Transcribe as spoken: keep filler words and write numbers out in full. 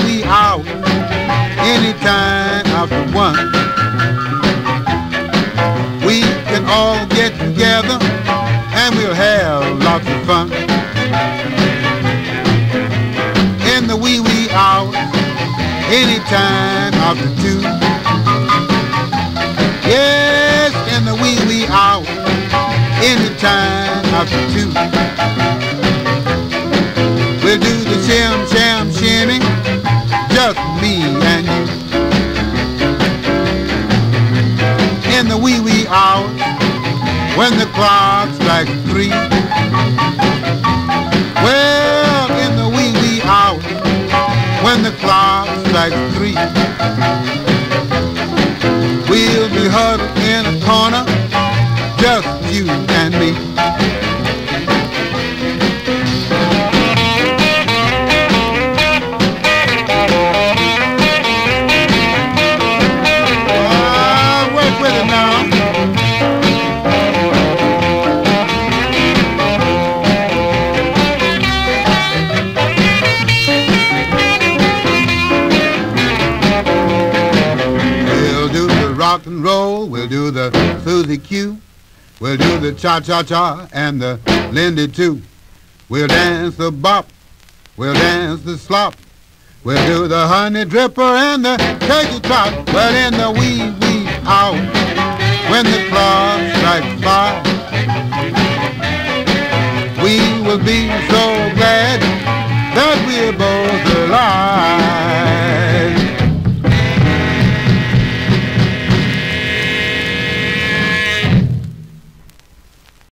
wee hour, anytime after one. We can all get together and we'll have lots of fun. In the wee wee hours, anytime after two. Yes, in the wee wee hours, anytime after two. We'll do the shim sham shimmy, just me and you. In the wee wee hours, when the clock strikes three. Well, in the wee wee hours, when the clock strikes three, we'll be huddled in a corner, just you and me. Ah, work with it now. Rock and roll, we'll do the Susie Q, we'll do the cha-cha-cha and the Lindy too. We'll dance the bop, we'll dance the slop, we'll do the honey dripper and the cakey trot. Well, in the wee wee hour, when the clock strikes five, we will be so glad that we're both alive.